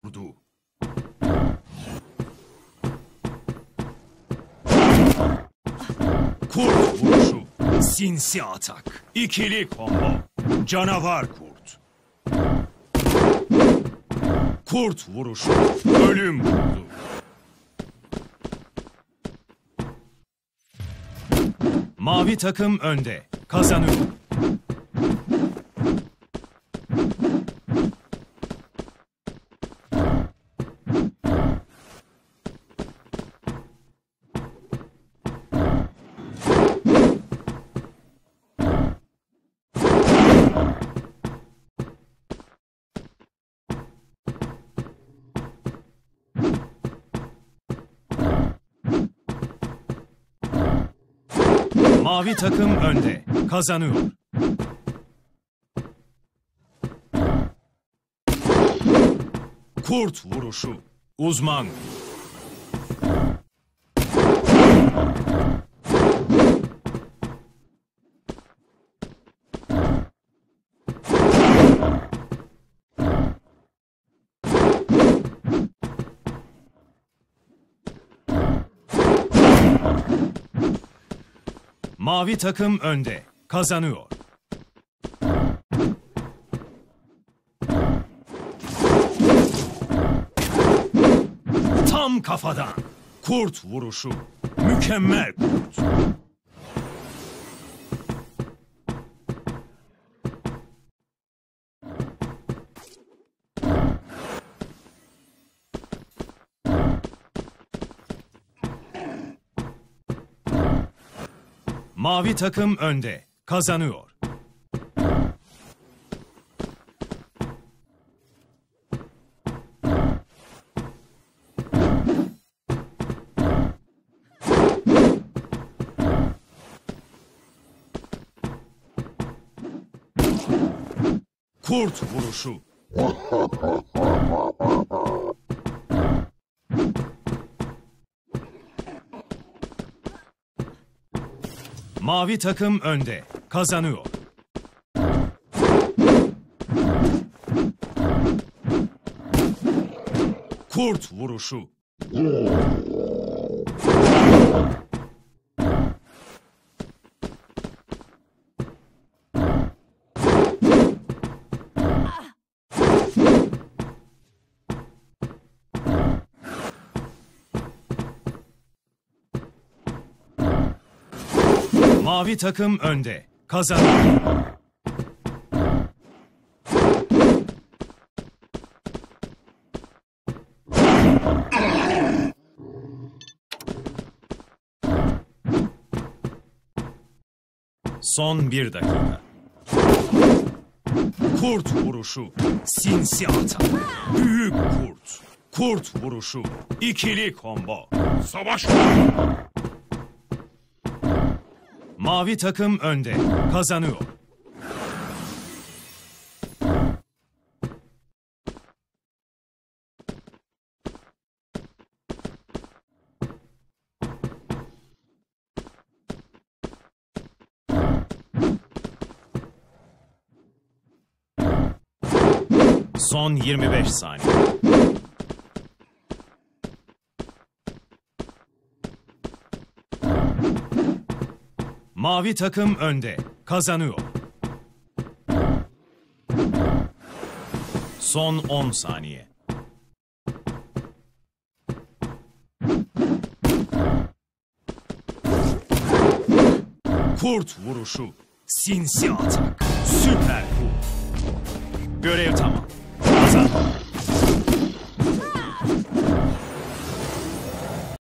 vurdu. Kurt vuruşu. Sinsi atak. İkili combo. Canavar kurt. Kurt vuruşu. Ölüm vurdu. Mavi takım önde. Kazanıyor. Mavi takım önde. Kazanıyor. Kurt vuruşu. Uzman. Mavi takım önde. Kazanıyor. Tam kafadan. Kurt vuruşu. Mükemmel kurt. Mavi takım önde. Kazanıyor. Kurt vuruşu. Mavi takım önde. Kazanıyor. Kurt vuruşu. Mavi takım önde. Kazanıyor. Son 1 dakika. Kurt vuruşu. Sinsi atak. Büyük kurt. Kurt vuruşu. İkili combo. Savaş. Mavi takım önde. Kazanıyor. Son 25 saniye. Mavi takım önde. Kazanıyor. Son 10 saniye. Kurt vuruşu. Sinsi atak. Süper kurt. Görev tamam.